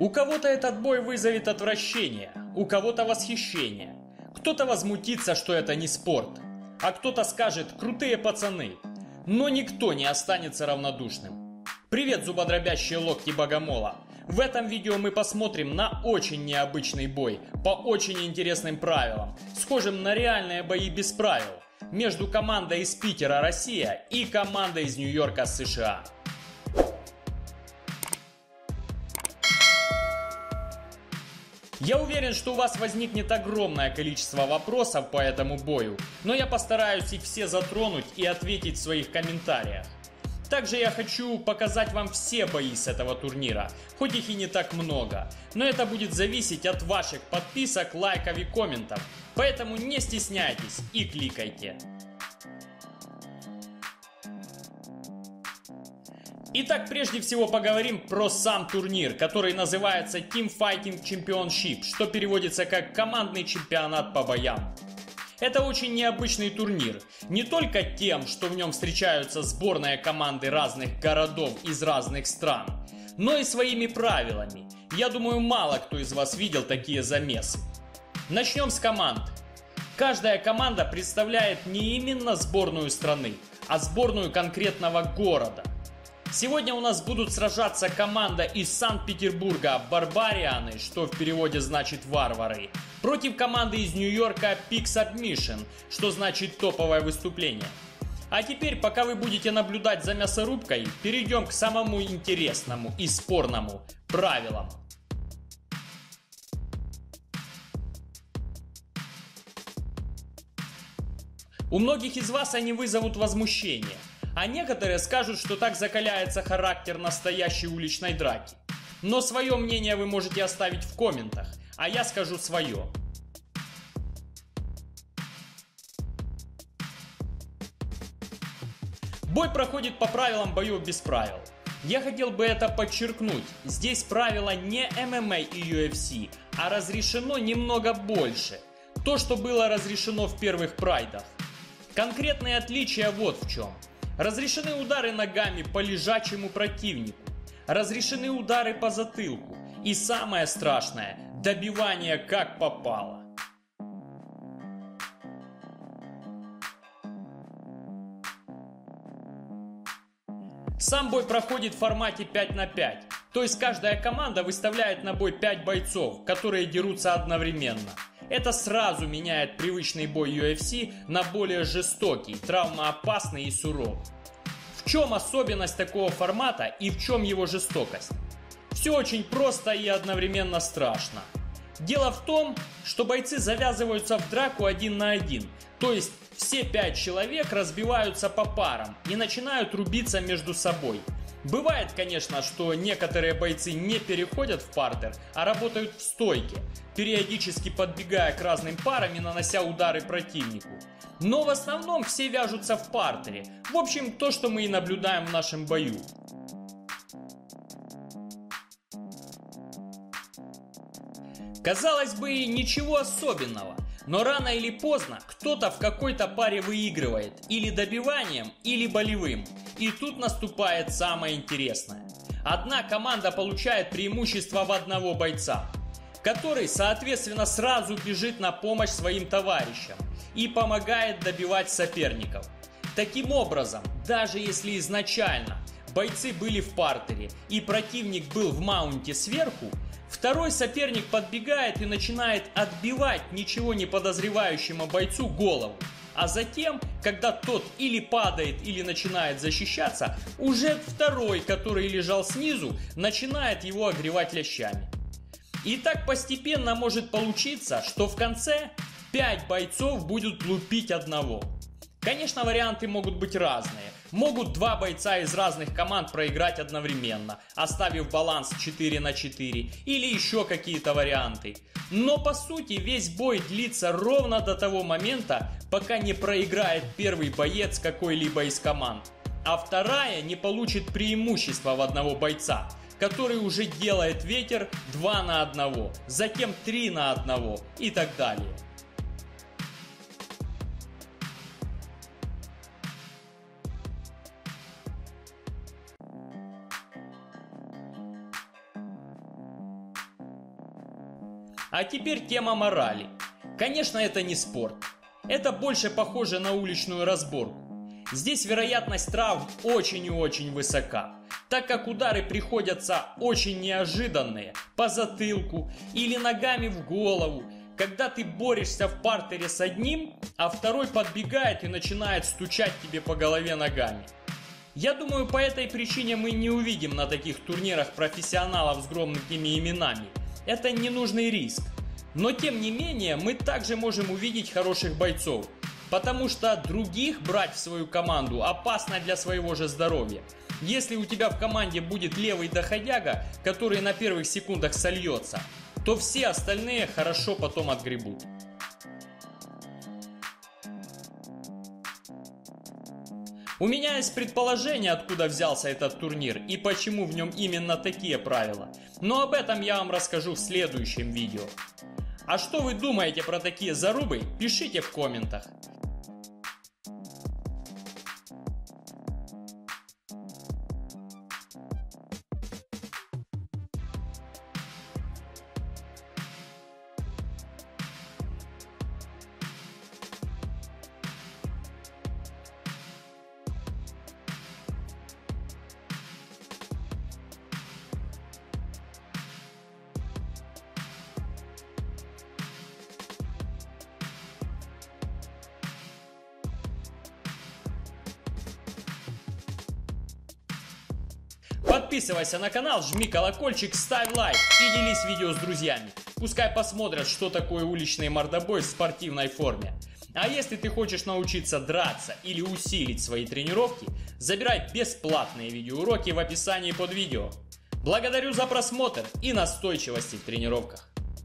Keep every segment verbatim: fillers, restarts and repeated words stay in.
У кого-то этот бой вызовет отвращение, у кого-то восхищение. Кто-то возмутится, что это не спорт, а кто-то скажет «крутые пацаны». Но никто не останется равнодушным. Привет, зубодробящие локти Богомола! В этом видео мы посмотрим на очень необычный бой, по очень интересным правилам, схожим на реальные бои без правил, между командой из Питера, Россия, и командой из Нью-Йорка, США. Я уверен, что у вас возникнет огромное количество вопросов по этому бою, но я постараюсь их все затронуть и ответить в своих комментариях. Также я хочу показать вам все бои с этого турнира, хоть их и не так много, но это будет зависеть от ваших подписок, лайков и комментов, поэтому не стесняйтесь и кликайте. Итак, прежде всего поговорим про сам турнир, который называется Team Fighting Championship, что переводится как командный чемпионат по боям. Это очень необычный турнир, не только тем, что в нем встречаются сборные команды разных городов из разных стран, но и своими правилами. Я думаю, мало кто из вас видел такие замесы. Начнем с команд. Каждая команда представляет не именно сборную страны, а сборную конкретного города. Сегодня у нас будут сражаться команда из Санкт-Петербурга Барбарианы, что в переводе значит варвары, против команды из Нью-Йорка Peak Submission, что значит топовое выступление. А теперь, пока вы будете наблюдать за мясорубкой, перейдем к самому интересному и спорному – правилам. У многих из вас они вызовут возмущение. А некоторые скажут, что так закаляется характер настоящей уличной драки. Но свое мнение вы можете оставить в комментах, а я скажу свое. Бой проходит по правилам боев без правил. Я хотел бы это подчеркнуть. Здесь правила не эм эм а и ю эф си, а разрешено немного больше. То, что было разрешено в первых прайдах. Конкретные отличия вот в чем. Разрешены удары ногами по лежачему противнику. Разрешены удары по затылку. И самое страшное – добивание как попало. Сам бой проходит в формате пять на пять. То есть каждая команда выставляет на бой пять бойцов, которые дерутся одновременно. Это сразу меняет привычный бой ю эф си на более жестокий, травмоопасный и суровый. В чем особенность такого формата и в чем его жестокость? Все очень просто и одновременно страшно. Дело в том, что бойцы завязываются в драку один на один, то есть все пять человек разбиваются по парам и начинают рубиться между собой. Бывает, конечно, что некоторые бойцы не переходят в партер, а работают в стойке, периодически подбегая к разным парам и нанося удары противнику. Но в основном все вяжутся в партере. В общем, то, что мы и наблюдаем в нашем бою. Казалось бы, ничего особенного. Но рано или поздно кто-то в какой-то паре выигрывает или добиванием, или болевым. И тут наступает самое интересное. Одна команда получает преимущество в одного бойца, который, соответственно, сразу бежит на помощь своим товарищам и помогает добивать соперников. Таким образом, даже если изначально бойцы были в партере и противник был в маунте сверху, второй соперник подбегает и начинает отбивать ничего не подозревающему бойцу голову. А затем, когда тот или падает, или начинает защищаться, уже второй, который лежал снизу, начинает его огревать лящами. И так постепенно может получиться, что в конце пять бойцов будут лупить одного. Конечно, варианты могут быть разные. Могут два бойца из разных команд проиграть одновременно, оставив баланс четыре на четыре, или еще какие-то варианты. Но по сути весь бой длится ровно до того момента, пока не проиграет первый боец какой-либо из команд, а вторая не получит преимущество в одного бойца, который уже делает ветер два на одного, затем три на одного и так далее. А теперь тема морали. Конечно, это не спорт. Это больше похоже на уличную разборку. Здесь вероятность травм очень и очень высока, так как удары приходятся очень неожиданные, по затылку или ногами в голову, когда ты борешься в партере с одним, а второй подбегает и начинает стучать тебе по голове ногами. Я думаю, по этой причине мы не увидим на таких турнирах профессионалов с громкими именами. Это ненужный риск. Но тем не менее, мы также можем увидеть хороших бойцов. Потому что других брать в свою команду опасно для своего же здоровья. Если у тебя в команде будет левый доходяга, который на первых секундах сольется, то все остальные хорошо потом отгребут. У меня есть предположение, откуда взялся этот турнир и почему в нем именно такие правила. Но об этом я вам расскажу в следующем видео. А что вы думаете про такие зарубы, пишите в комментах. Подписывайся на канал, жми колокольчик, ставь лайк и делись видео с друзьями. Пускай посмотрят, что такое уличный мордобой в спортивной форме. А если ты хочешь научиться драться или усилить свои тренировки, забирай бесплатные видеоуроки в описании под видео. Благодарю за просмотр и настойчивости в тренировках.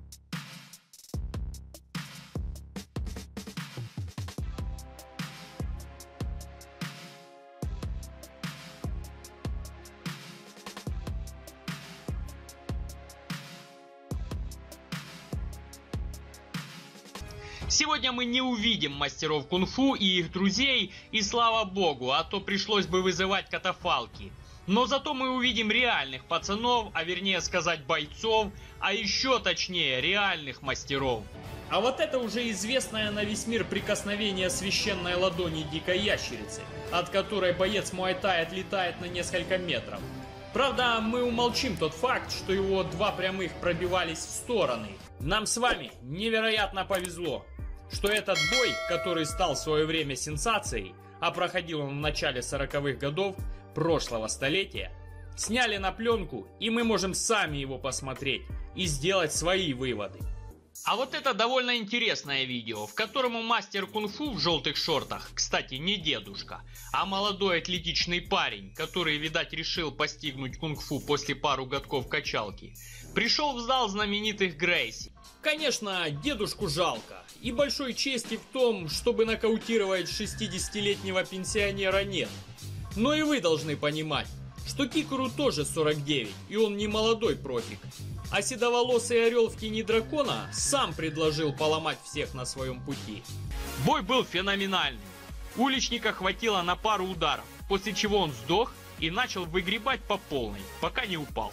Сегодня мы не увидим мастеров кунг-фу и их друзей, и слава богу, а то пришлось бы вызывать катафалки. Но зато мы увидим реальных пацанов, а вернее сказать бойцов, а еще точнее реальных мастеров. А вот это уже известное на весь мир прикосновение священной ладони дикой ящерицы, от которой боец муай-тай отлетает на несколько метров. Правда, мы умолчим тот факт, что его два прямых пробивались в стороны. Нам с вами невероятно повезло, что этот бой, который стал в свое время сенсацией, а проходил он в начале сороковых годов прошлого столетия, сняли на пленку, и мы можем сами его посмотреть и сделать свои выводы. А вот это довольно интересное видео, в котором мастер кунг-фу в желтых шортах, кстати, не дедушка, а молодой атлетичный парень, который, видать, решил постигнуть кунг-фу после пару годков качалки, пришел в зал знаменитых Грейси. Конечно, дедушку жалко, и большой чести в том, чтобы нокаутировать шестидесятилетнего пенсионера, нет. Но и вы должны понимать, что Кикуру тоже сорок девять, и он не молодой профик. А седоволосый орел в тени дракона сам предложил поломать всех на своем пути. Бой был феноменальный. Уличника хватило на пару ударов, после чего он сдох и начал выгребать по полной, пока не упал.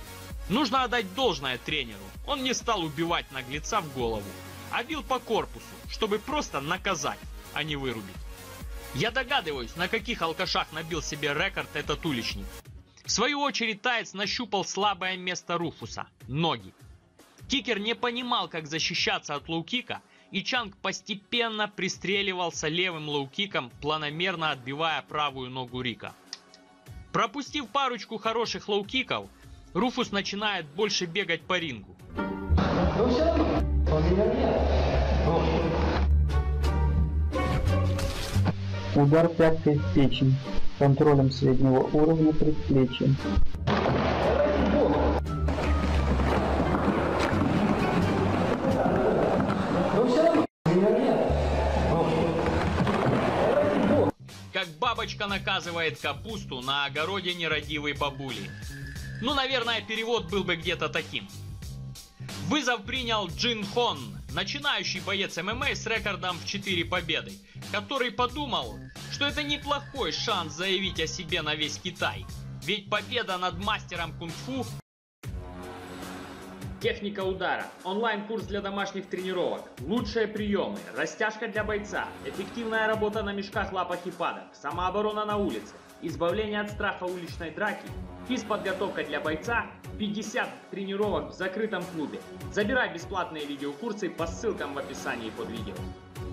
Нужно отдать должное тренеру, он не стал убивать наглеца в голову, а бил по корпусу, чтобы просто наказать, а не вырубить. Я догадываюсь, на каких алкашах набил себе рекорд этот уличник. В свою очередь таец нащупал слабое место Руфуса – ноги. Кикер не понимал, как защищаться от лоу-кика, и Чанг постепенно пристреливался левым лоу-киком, планомерно отбивая правую ногу Рика. Пропустив парочку хороших лоу-киков, Руфус начинает больше бегать по рингу. Удар пяткой в печень, контролем среднего уровня предплечья. Как бабочка наказывает капусту на огороде нерадивой бабули. Ну, наверное, перевод был бы где-то таким. Вызов принял Джин Хон, начинающий боец эм эм а с рекордом в четыре победы, который подумал, что это неплохой шанс заявить о себе на весь Китай. Ведь победа над мастером кунг-фу Техника удара, онлайн-курс для домашних тренировок, лучшие приемы, растяжка для бойца, эффективная работа на мешках, лапах и падах, самооборона на улице, избавление от страха уличной драки, физподготовка для бойца, пятьдесят тренировок в закрытом клубе. Забирай бесплатные видеокурсы по ссылкам в описании под видео.